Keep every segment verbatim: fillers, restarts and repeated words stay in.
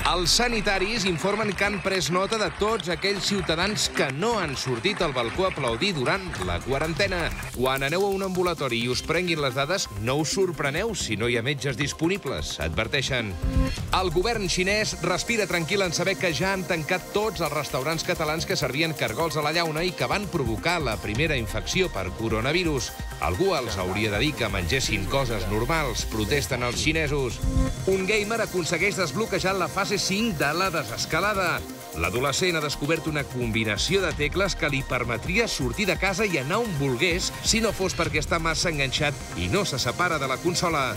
Els sanitaris informen que han pres nota de tots aquells ciutadans que no han sortit al balcó a aplaudir durant la quarantena. Quan aneu a un ambulatori i us prenguin les dades, no us sorpreneu si no hi ha metges disponibles, adverteixen. El govern xinès respira tranquil en saber que ja han tancat tots els restaurants catalans que servien cargols a la llauna i que van provocar la primera infecció per coronavirus. Algú els hauria de dir que mengessin coses normals, protesten els xinesos. Un gamer aconsegueix desbloquejar la fase cinc de la desescalada. L'adolescent ha descobert una combinació de tecles que li permetria sortir de casa i anar on volgués si no fos perquè està massa enganxat i no se separa de la consola.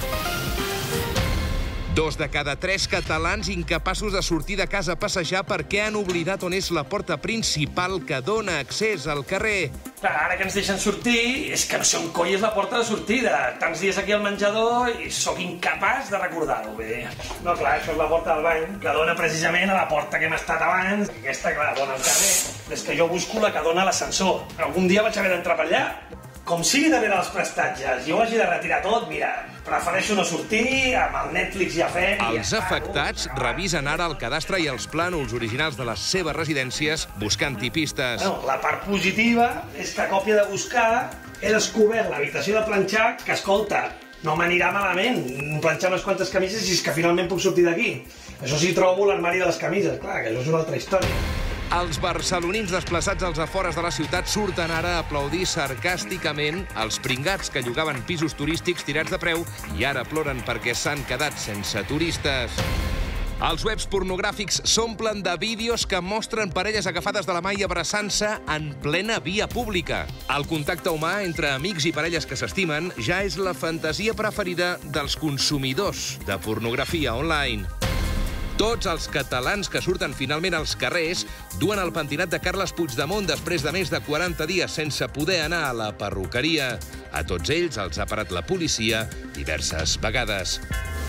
Dos de cada tres catalans incapaços de sortir de casa a passejar perquè han oblidat on és la porta principal que dona accés al carrer. Clar, ara que ens deixen sortir, és que no sé on coi és la porta de sortida. Tants dies aquí al menjador i sóc incapaç de recordar-ho bé. No, clar, això és la porta del bany, que dona precisament a la porta que hem estat abans. Aquesta, clar, dona al carrer. És que jo busco la que dona a l'ascensor. Algun dia vaig haver d'entrar per allà. Com sigui de veure els prestatges i ho hagi de retirar tot, mira, prefereixo no sortir, amb el Netflix ja fem... Els afectats revisen ara el cadastre i els plànols originals de les seves residències buscant-hi pistes. Bueno, la part positiva és que a còpia de buscar he descobert l'habitació de planxar que, escolta, no m'anirà malament planxar unes quantes camises i és que finalment puc sortir d'aquí. Això sí, trobo l'armari de les camises, clar, que això és una altra història. Els barcelonins desplaçats als afores de la ciutat surten ara a aplaudir sarcàsticament els pringats que llogaven pisos turístics tirats de preu i ara ploren perquè s'han quedat sense turistes. Els webs pornogràfics s'omplen de vídeos que mostren parelles agafades de la mà i abraçant-se en plena via pública. El contacte humà entre amics i parelles que s'estimen ja és la fantasia preferida dels consumidors de pornografia online. Tots els catalans que surten finalment als carrers duen el pentinat de Carles Puigdemont després de més de quaranta dies sense poder anar a la perruqueria. A tots ells els ha parat la policia diverses vegades.